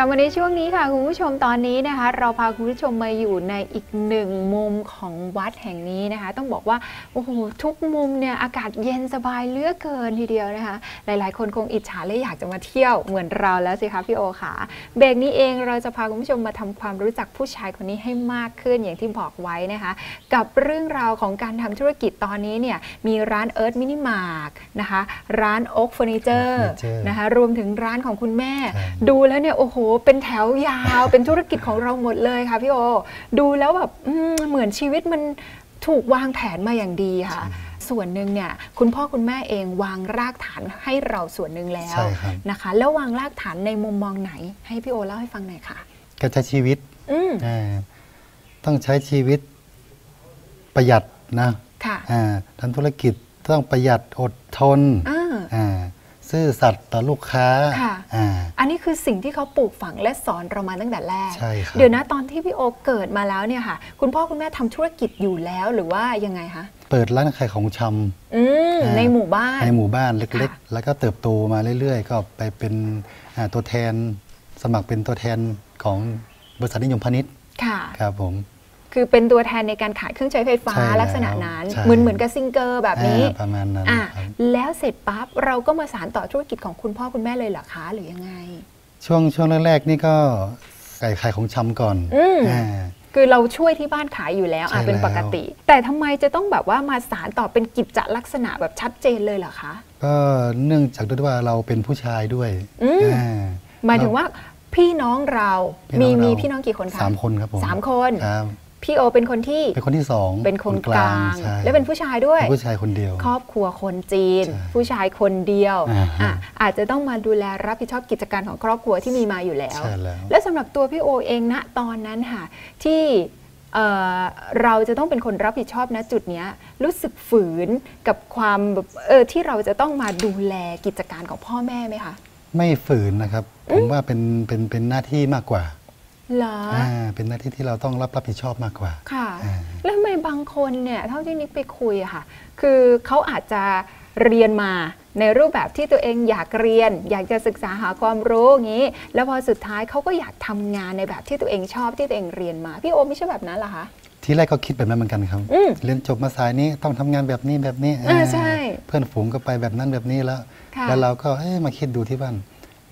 ลับมาในช่วงนี้ค่ะคุณผู้ชมตอนนี้นะคะเราพาคุณผู้ชมมาอยู่ในอีกหนึ่งมุมของวัดแห่งนี้นะคะต้องบอกว่าโอ้โหทุกมุมเนี่ยอากาศเย็นสบายเหลือเกินทีเดียวนะคะหลายๆคนคงอิจฉาและอยากจะมาเที่ยวเหมือนเราแล้วสิคะพี่โอค่ะเบรกนี้เองเราจะพาคุณผู้ชมมาทำความรู้จักผู้ชายคนนี้ให้มากขึ้นอย่างที่บอกไว้นะคะกับเรื่องราวของการทำธุรกิจตอนนี้เนี่ยมีร้านเอิร์ธมินิมาร์ทนะคะร้านโอ๊คเฟอร์นิเจอร์นะคะรวมถึงร้านของคุณแม่ดูแล้วเนี่ยโอ้โหเป็นแถวยาวเป็นธุรกิจของเราหมดเลยค่ะพี่โอดูแล้วแบบเหมือนชีวิตมันถูกวางแผนมาอย่างดีค่ะส่วนหนึ่งเนี่ยคุณพ่อคุณแม่เองวางรากฐานให้เราส่วนหนึ่งแล้วนะคะแล้ววางรากฐานในมุมมองไหนให้พี่โอเล่าให้ฟังหน่อยค่ะการใช้ชีวิตต้องใช้ชีวิตประหยัดนะทำธุรกิจต้องประหยัดอดทนซื่อสัตย์ต่อลูกค้าอันนี้คือสิ่งที่เขาปลูกฝังและสอนเรามาตั้งแต่แรกเดี๋ยวนะตอนที่พี่โอเกิดมาแล้วเนี่ยค่ะคุณพ่อคุณแม่ทำธุรกิจอยู่แล้วหรือว่ายังไงคะเปิดร้านขายของชำในหมู่บ้านเล็กๆแล้วก็เติบโตมาเรื่อยๆก็ไปเป็นตัวแทนสมัครเป็นตัวแทนของบริษัทนิยมพาณิชย์ครับผมคือเป็นตัวแทนในการขายเครื่องใช้ไฟฟ้าลักษณะนั้นเหมือนกับซิงเกอร์แบบนี้ประมาณนั้นแล้วเสร็จปั๊บเราก็มาสานต่อธุรกิจของคุณพ่อคุณแม่เลยเหรอคะหรือยังไงช่วงแรกๆนี่ก็ขายของชำก่อนคือเราช่วยที่บ้านขายอยู่แล้วเป็นปกติแต่ทำไมจะต้องแบบว่ามาสานต่อเป็นกิจลักษณะแบบชัดเจนเลยเหรอคะก็เนื่องจากด้วยว่าเราเป็นผู้ชายด้วยหมายถึงว่าพี่น้องเรามีพี่น้องกี่คนคะ 3 คนครับผม 3 คนพี่โอเป็นคนที่ 2 เป็นคนกลางและเป็นผู้ชายด้วยผู้ชายคนเดียวครอบครัวคนจีนผู้ชายคนเดียวอาจจะต้องมาดูแลรับผิดชอบกิจการของครอบครัวที่มีมาอยู่แล้วและสำหรับตัวพี่โอเองณตอนนั้นค่ะที่เราจะต้องเป็นคนรับผิดชอบณจุดนี้รู้สึกฝืนกับความที่เราจะต้องมาดูแลกิจการของพ่อแม่ไหมคะไม่ฝืนนะครับผมว่าเป็นหน้าที่มากกว่าเหรอเป็นหน้าที่ที่เราต้องรับผิดชอบมากกว่าค่ะแล้วทำไมบางคนเนี่ยเท่าที่นิกไปคุยอะค่ะคือเขาอาจจะเรียนมาในรูปแบบที่ตัวเองอยากเรียนอยากจะศึกษาหาความรู้อย่างนี้แล้วพอสุดท้ายเขาก็อยากทำงานในแบบที่ตัวเองชอบที่ตัวเองเรียนมาพี่โอไม่ใช่แบบนั้นเหรอคะทีแรกก็คิดแบบนั้นเหมือนกันครับเรียนจบมาสายนี้ต้องทำงานแบบนี้ใช่เพื่อนฝูงก็ไปแบบนั้นแบบนี้แล้วเราก็มาคิดดูที่บ้าน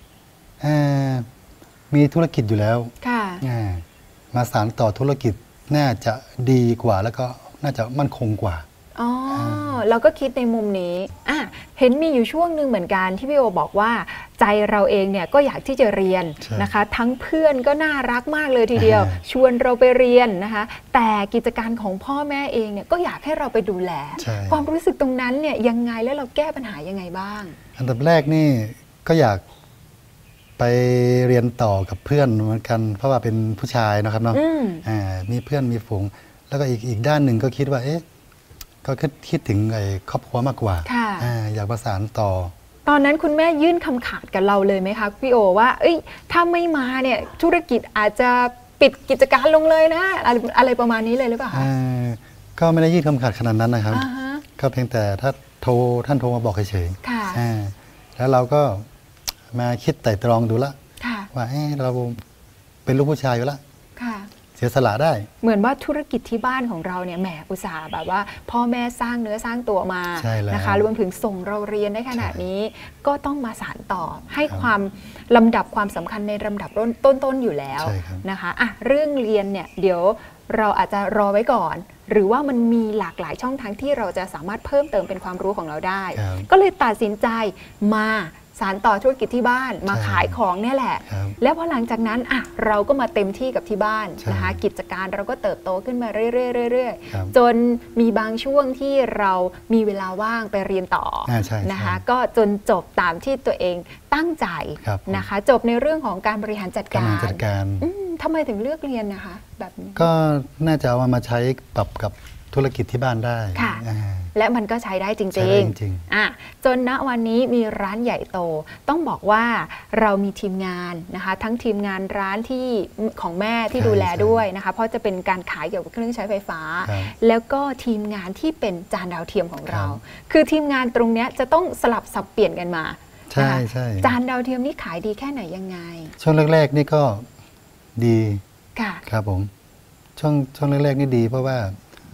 มีธุรกิจอยู่แล้วมาสานต่อธุรกิจน่าจะดีกว่าแล้วก็น่าจะมั่นคงกว่าเราก็คิดในมุมนี้เห็นมีอยู่ช่วงหนึ่งเหมือนกันที่พี่โอบอกว่าใจเราเองเนี่ยก็อยากที่จะเรียนนะคะทั้งเพื่อนก็น่ารักมากเลยทีเดียวชวนเราไปเรียนนะคะแต่กิจการของพ่อแม่เองเนี่ยก็อยากให้เราไปดูแลความรู้สึกตรงนั้นเนี่ยยังไงแล้วเราแก้ปัญหายังไงบ้างอันดับแรกนี่ก็อยากไปเรียนต่อกับเพื่อนเหมือนกันเพราะว่าเป็นผู้ชายนะครับเนาะมีเพื่อนมีฝูงแล้วก็อีกด้านหนึ่งก็คิดว่าก็คิดถึงครอบครัวมากกว่าอยากประสานต่อตอนนั้นคุณแม่ยื่นคำขาดกับเราเลยไหมคะพี่โอว่าถ้าไม่มาเนี่ยธุรกิจอาจจะปิดกิจการลงเลยนะอะไรประมาณนี้เลยหรือเปล่าคะก็ไม่ได้ยื่นคำขาดขนาดนั้นนะครับก็เพียงแต่ท่านโทรมาบอกเฉยๆแล้วเราก็มาคิดไต่ตรองดูละว่าเราเป็นลูกผู้ชายอยู่ละเสียสละได้เหมือนว่าธุรกิจที่บ้านของเราเนี่ยแหมอุตส่าห์แบบว่าพ่อแม่สร้างเนื้อสร้างตัวมานะคะรวมถึงส่งเราเรียนได้ขนาดนี้ก็ต้องมาสานต่อให้ความลำดับความสำคัญในลำดับต้นอยู่แล้วนะคะเรื่องเรียนเนี่ยเดี๋ยวเราอาจจะรอไว้ก่อนหรือว่ามันมีหลากหลายช่องทางที่เราจะสามารถเพิ่มเติมเป็นความรู้ของเราได้ก็เลยตัดสินใจมาสานต่อธุรกิจที่บ้านมาขายของเนี่ยแหละแล้วพอหลังจากนั้นเราก็มาเต็มที่กับที่บ้านนะคะกิจการเราก็เติบโตขึ้นมาเรื่อยๆจนมีบางช่วงที่เรามีเวลาว่างไปเรียนต่อนะคะก็จนจบตามที่ตัวเองตั้งใจนะคะจบในเรื่องของการบริหารจัดการทำไมถึงเลือกเรียนนะคะแบบนี้ก็น่าจะเอามาใช้ปรับกับธุรกิจที่บ้านได้และมันก็ใช้ได้จริงๆจนณวันนี้มีร้านใหญ่โตต้องบอกว่าเรามีทีมงานนะคะทั้งทีมงานร้านที่ของแม่ที่ดูแลด้วยนะคะเพราะจะเป็นการขายเกี่ยวกับเครื่องใช้ไฟฟ้าแล้วก็ทีมงานที่เป็นจานดาวเทียมของเราคือทีมงานตรงนี้จะต้องสลับสับเปลี่ยนกันมาใช่ใช่จานดาวเทียมนี่ขายดีแค่ไหนยังไงช่วงแรกๆนี่ก็ดีค่ะครับผมช่วงแรกๆนี่ดี เพราะว่า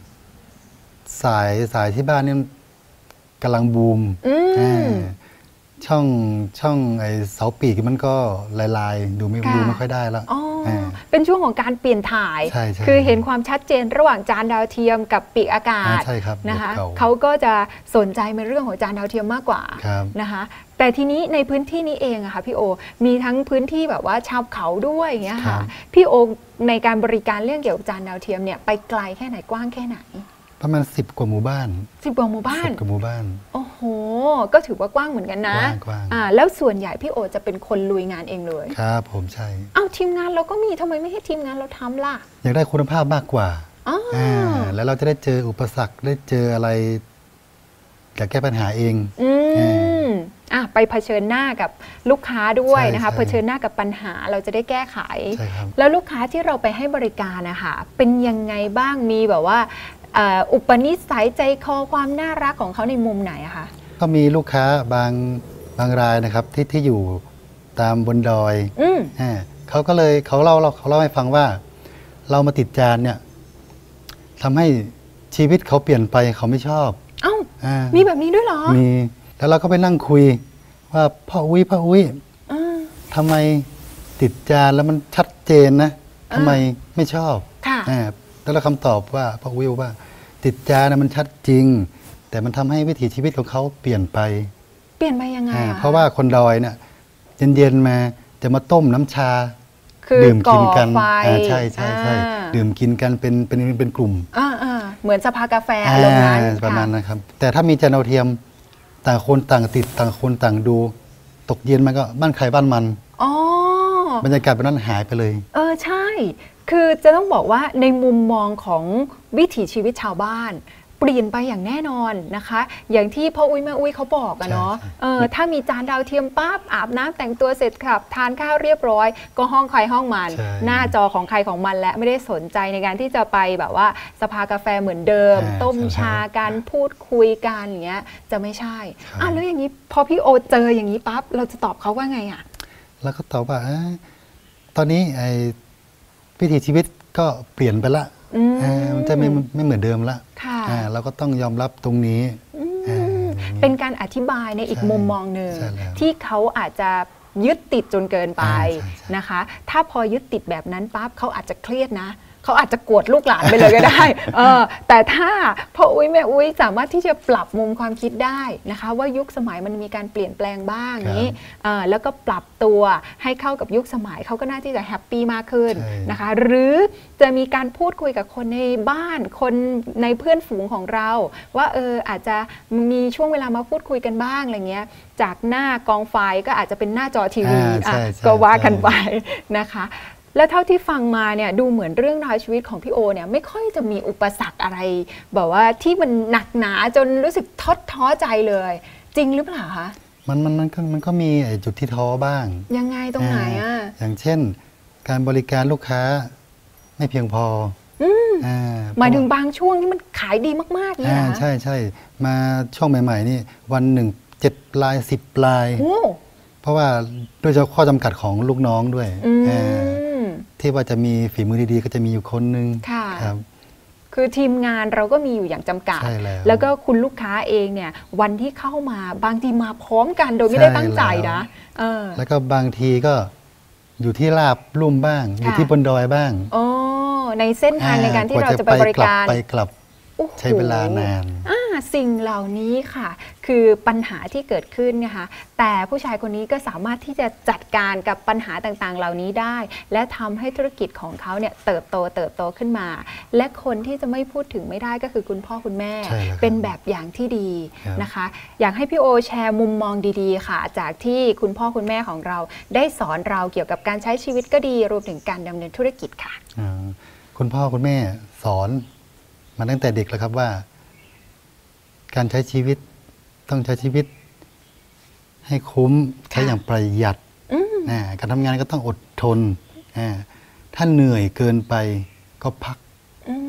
สายที่บ้านนี่กำลังบูม อ่าช่องไอเสาปีกมันก็ลายๆดูไม่ค่อยได้แล้วอ๋อเป็นช่วงของการเปลี่ยนถ่ายใช่ใช่คือเห็นความชัดเจนระหว่างจานดาวเทียมกับปีกอากาศใช่ครับนะคะแบบเก่าเขาก็จะสนใจในเรื่องของจานดาวเทียมมากกว่าครับนะคะแต่ทีนี้ในพื้นที่นี้เองอะค่ะพี่โอมีทั้งพื้นที่แบบว่าชาวเขาด้วยอย่างเงี้ยครัค่ะบพี่โอในการบริการเรื่องเกี่ยวกับจานดาวเทียมเนี่ยไปไกลแค่ไหนกว้างแค่ไหนประมาณ10 กว่าหมู่บ้าน 10 กว่าหมู่บ้าน 10 กว่าหมู่บ้านโอ้โหก็ถือว่ากว้างเหมือนกันนะกว้างแล้วส่วนใหญ่พี่โอจะเป็นคนลุยงานเองเลยครับผมใช่อ้าวทีมงานเราก็มีทำไมไม่ให้ทีมงานเราทำล่ะอยากได้คุณภาพมากกว่าอ๋อแล้วเราจะได้เจออุปสรรคได้เจออะไรอยากแก้ปัญหาเองไปเผชิญหน้ากับลูกค้าด้วยนะคะใช่เผชิญหน้ากับปัญหาเราจะได้แก้ไขใช่ครับแล้วลูกค้าที่เราไปให้บริการนะคะเป็นยังไงบ้างมีแบบว่าอุปนิสัยใจคอความน่ารักของเขาในมุมไหนอะคะก็มีลูกค้าบางรายนะครับที่อยู่ตามบนดอยเขาก็เลยเขาเล่าให้ฟังว่า เรามาติดจานเนี่ยทำให้ชีวิตเขาเปลี่ยนไปเขาไม่ชอบเอ้ามีแบบนี้ด้วยเหรอมีแล้วเราก็ไปนั่งคุยว่าพ่ออุ้ยทำไมติดจานแล้วมันชัดเจนนะทำไมไม่ชอบค่ะแล้วเราคำตอบว่าพ่ออุ้ยว่า ติดจานนะมันชัดจริง แต่มันทำให้วิถีชีวิตของเขาเปลี่ยนไปเปลี่ยนไปยังไงเพราะว่าคนดอยเนี่ยเย็นๆมาจะมาต้มน้ำชาคือดื่มกินกันก่อไฟใช่ดื่มกินกันเป็นกลุ่มเหมือนสภากาแฟอารมณ์นั้นประมาณนั้นครับ แต่ถ้ามีจานดาวเทียมต่างคนต่างติดต่างคนต่างดู ตกเย็นมันก็บ้านใครบ้านมันอ๋อบรรยากาศแบบนั้นหายไปเลยใช่ คือจะต้องบอกว่าในมุมมองของวิถีชีวิตชาวบ้านเปลี่ยนไปอย่างแน่นอนนะคะ อย่างที่พ่ออุ้ยแม่อุ้ยเขาบอกอะเนาะ ถ้ามีจานดาวเทียมปั๊บอาบน้ำแต่งตัวเสร็จครับทานข้าวเรียบร้อย ก็ห้องใครห้องมันใช่หน้าจอของใครของมันและไม่ได้สนใจในการที่จะไปแบบว่าสภากาแฟเหมือนเดิม ต้มชากันพูดคุยกันอย่างเงี้ยจะไม่ใช่แล้วอย่างนี้พอพี่โอเจออย่างนี้ปั๊บเราจะตอบเขาว่าไงอะแล้วก็ตอบว่าตอนนี้วิถีชีวิตก็เปลี่ยนไปละมันจะไม่เหมือนเดิมละเราก็ต้องยอมรับตรงนี้เป็นการอธิบายในอีกมุมมองหนึ่งที่เขาอาจจะยึดติดจนเกินไปนะคะ ถ้าพอยึดติดแบบนั้นปั๊บเขาอาจจะเครียดนะเขาอาจจะกวดลูกหลานไปเลยก็ได้ แต่ถ้าพ่ออุ้ยแม่อุ้ยสามารถที่จะปรับมุมความคิดได้นะคะว่ายุคสมัยมันมีการเปลี่ยนแปลงบ้างนี้แล้วก็ปรับตัวให้เข้ากับยุคสมัยเขาก็น่าที่จะแฮปปี้มากขึ้นนะคะหรือจะมีการพูดคุยกับคนในบ้านคนในเพื่อนฝูงของเราว่าอาจจะมีช่วงเวลามาพูดคุยกันบ้างอะไรเงี้ยจากหน้ากองไฟก็อาจจะเป็นหน้าจอทีวีก็ว่ากันไปนะคะแล้วเท่าที่ฟังมาเนี่ยดูเหมือนเรื่องราวชีวิตของพี่โอเนี่ยไม่ค่อยจะมีอุปสรรคอะไรแบบว่าที่มันหนักหนาจนรู้สึกท้อใจเลย จริงหรือเปล่าคะมันก็มีจุดที่ท้อบ้างยังไงตรงไหนอย่างเช่นการบริการลูกค้าไม่เพียงพอหมายถึงบางช่วงที่มันขายดีมากๆเนี่ยใช่มาช่วงใหม่ๆนี่วันหนึ่ง7 ลาย 10 ลายเพราะว่าด้วยข้อจำกัดของลูกน้องด้วยที่ว่าจะมีฝีมือดีๆก็จะมีอยู่คนนึงครับคือทีมงานเราก็มีอยู่อย่างจำกัด แล้วก็คุณลูกค้าเองเนี่ยวันที่เข้ามาบางทีมาพร้อมกันโดยไม่ได้ตั้งใจนะแล้วก็บางทีก็อยู่ที่ราบลุ่มบ้าง อยู่ที่บนดอยบ้างในเส้นทางในการที่เราจะไปบริการไปกลับใช้เวลานานสิ่งเหล่านี้ค่ะคือปัญหาที่เกิดขึ้นนะคะแต่ผู้ชายคนนี้ก็สามารถที่จะจัดการกับปัญหาต่างๆเหล่านี้ได้และทำให้ธุรกิจของเขาเนี่ยเติบโตขึ้นมาและคนที่จะไม่พูดถึงไม่ได้ก็คือคุณพ่อคุณแม่เป็นแบบอย่างที่ดีนะคะอยากให้พี่โอแชร์มุมมองดีๆค่ะจากที่คุณพ่อคุณแม่ของเราได้สอนเราเกี่ยวกับการใช้ชีวิตก็ดีรวมถึงการดำเนินธุรกิจค่ะคุณพ่อคุณแม่สอนมาตั้งแต่เด็กแล้วครับว่าการใช้ชีวิตต้องใช้ชีวิตให้คุ้มใช้อย่างประหยัดการทำงานก็ต้องอดทนถ้าเหนื่อยเกินไปก็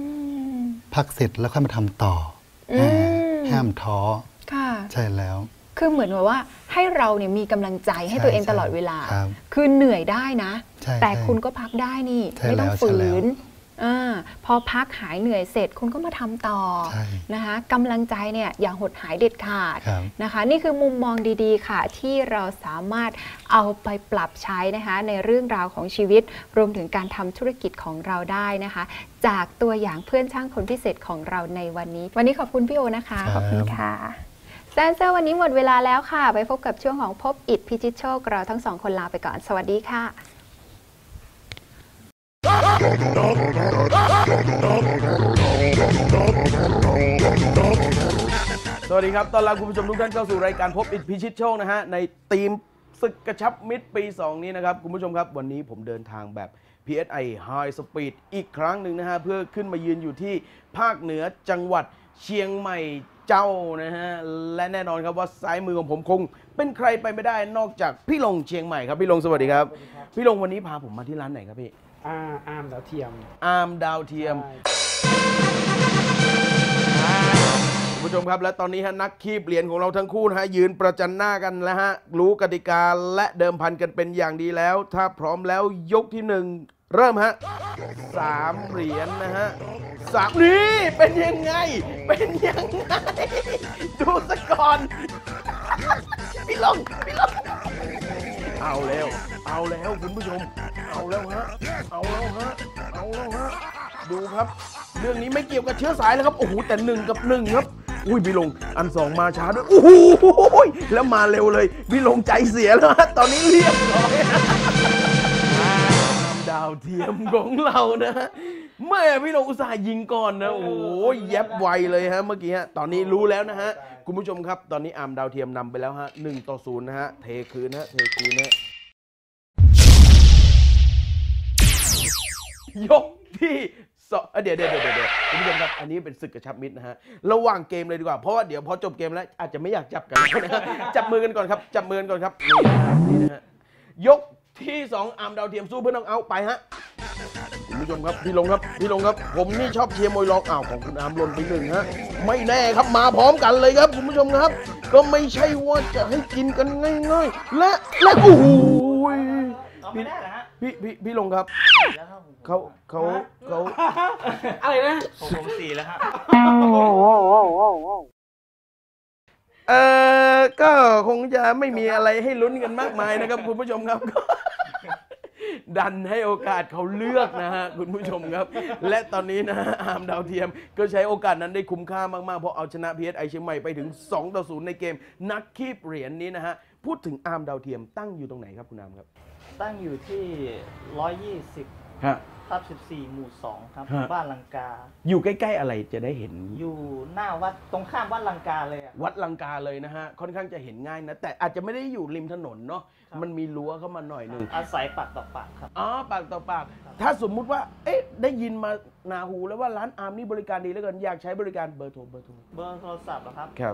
พักเสร็จแล้วค่อยมาทำต่อห้ามท้อใช่แล้วคือเหมือนว่าให้เราเนี่ยมีกำลังใจให้ตัวเองตลอดเวลา คือเหนื่อยได้นะแต่คุณก็พักได้นี่ไม่ต้องฝืนพอพักหายเหนื่อยเสร็จคุณก็มาทำต่อนะคะกำลังใจเนี่ยอย่าหดหายเด็ดขาดนะคะนี่คือมุมมองดีๆค่ะที่เราสามารถเอาไปปรับใช้นะคะในเรื่องราวของชีวิตรวมถึงการทำธุรกิจของเราได้นะคะจากตัวอย่างเพื่อนช่างคนพิเศษของเราในวันนี้ขอบคุณพี่โอนะคะขอบคุณค่ะแซนเซอร์วันนี้หมดเวลาแล้วค่ะไปพบกับช่วงของพบอิฐพิชิตโชคเราทั้งสองคนลาไปก่อนสวัสดีค่ะสวัสดีครับต้อนรับคุณผู้ชมทุกท่านเข้าสู่รายการพบอิฐพิชิตโชคนะฮะในธีมศึกกระชับมิตรปี 2 นี้นะครับคุณผู้ชมครับวันนี้ผมเดินทางแบบ PSI High Speed อีกครั้งหนึ่งนะฮะเพื่อขึ้นมายืนอยู่ที่ภาคเหนือจังหวัดเชียงใหม่เจ้านะฮะและแน่นอนครับว่าซ้ายมือของผมคงเป็นใครไปไม่ได้นอกจากพี่ลงเชียงใหม่ครับพี่ลงสวัสดีครับพี่ลงวันนี้พาผมมาที่ร้านไหนครับพี่อาร์มดาวเทียมคุณผู้ชมครับและตอนนี้ฮะนักคีบเหรียญของเราทั้งคู่นะฮะยืนประจันหน้ากันแล้วฮะรู้กติกาและเดิมพันกันเป็นอย่างดีแล้วถ้าพร้อมแล้วยกที่1เริ่มฮะ3 เหรียญนะฮะ3นี่เป็นยังไงดูสกก่อนพี่ลงเอาแล้วคุณผู้ชมเอาแล้วฮะดูครับเรื่องนี้ไม่เกี่ยวกับเชื้อสายแล้วครับโอ้โหแต่1 กับ 1ครับอุ้ยพี่ลงอัน 2มาช้าด้วยโอ้โหแล้วมาเร็วเลยพี่ลงใจเสียแล้วฮะตอนนี้เรียบร้อยดาวเทียมของเรานะแม่พี่ลงอุตส่าห์ยิงก่อนนะโอ้ยแยบไวเลยฮะเมื่อกี้ฮะตอนนี้รู้แล้วนะฮะคุณผู้ชมครับตอนนี้อาร์มดาวเทียมนำไปแล้วฮะ1-0นะฮะเทคืนนะยกที่เดี๋ยวคุณผู้ชมครับอันนี้เป็นศึกกระชับมิตรนะฮะระหว่างเกมเลยดีกว่าเพราะว่าเดี๋ยวพอจบเกมแล้วอาจจะไม่อยากจับกันนะจับมือกันก่อนครับนี่นะฮะยกที่2อาร์มดาวเทียมสู้เพื่อน้องเอาไปฮะคุณผู้ชมครับพี่ลงครับผมนี่ชอบเชียร์มวยรองของคุณอาร์มหล่นไป1ฮะไม่แน่ครับมาพร้อมกันเลยครับคุณผู้ชมครับก็ไม่ใช่ว่าจะให้กินกันง่ายๆและโอ้โหพี่ลงครับเขาอะไรนะผม4แล้วครับก็คงจะไม่มีอะไรให้ลุ้นกันมากมายนะครับคุณผู้ชมครับดันให้โอกาสเขาเลือกนะฮะคุณผู้ชมครับและตอนนี้นะอาร์มดาวเทียมก็ใช้โอกาสนั้นได้คุ้มค่ามากๆเพราะเอาชนะ PSI เชียงใหม่ไปถึง2-0ในเกมนักคีบเหรียญนี้นะฮะพูดถึงอาร์มดาวเทียมตั้งอยู่ตรงไหนครับคุณอาร์มครับตั้งอยู่ที่120/14 หมู่ 2 ครับบ้านลังกาอยู่ใกล้ๆอะไรจะได้เห็นอยู่หน้าวัดตรงข้ามวัดลังกาเลยวัดลังกาเลยนะฮะค่อนข้างจะเห็นง่ายนะแต่อาจจะไม่ได้อยู่ริมถนนเนาะมันมีรั้วเข้ามาหน่อยนึงอาศัยปากต่อปากครับปากต่อปากถ้าสมมุติว่าได้ยินมานาหูแล้วว่าร้านอาร์มนี่บริการดีเหลือเกินอยากใช้บริการเบอร์โทรศัพท์ครับครับ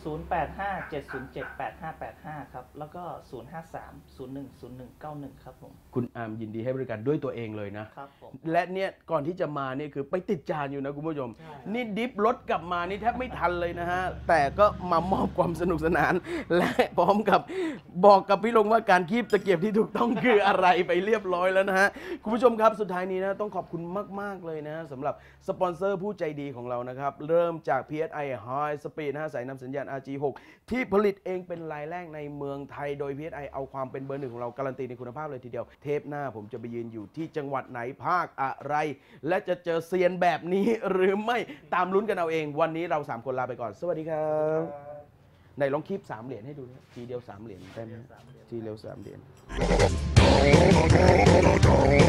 0857078585ครับแล้วก็053010191ครับผมคุณอาร์มยินดีให้บริการด้วยตัวเองเลยนะครับผมและเนี่ยก่อนที่จะมาเนี่ยคือไปติดจานอยู่นะคุณผู้ชมนี่ดิฟรถกลับมานี่แทบไม่ทันเลยนะฮะแต่ก็มามอบความสนุกสนานและพร้อมกับบอกกับพี่ลงว่าการคีบตะเกียบที่ถูกต้องคืออะไรไปเรียบร้อยแล้วนะฮะคุณผู้ชมครับสุดท้ายนี้นะต้องขอบคุณมากๆเลยนะสำหรับสปอนเซอร์ผู้ใจดีของเรานะครับเริ่มจาก PSI High Speed นะฮะสายนำสัญญาณ RG6 ที่ผลิตเองเป็นรายแรกในเมืองไทยโดย PSI เอาความเป็นเบอร์ 1ของเราการันตีในคุณภาพเลยทีเดียวเทปหน้าผมจะไปยืนอยู่ที่จังหวัดไหนภาคอะไรและจะเจอเซียนแบบนี้หรือไม่ตามลุ้นกันเอาเองวันนี้เรา3คนลาไปก่อนสวัสดีครับไหนลองคีบ3 เหรียญให้ดูนะทีเดียว3 เหรียญได้ไหมทีเดียว3 เหรียญ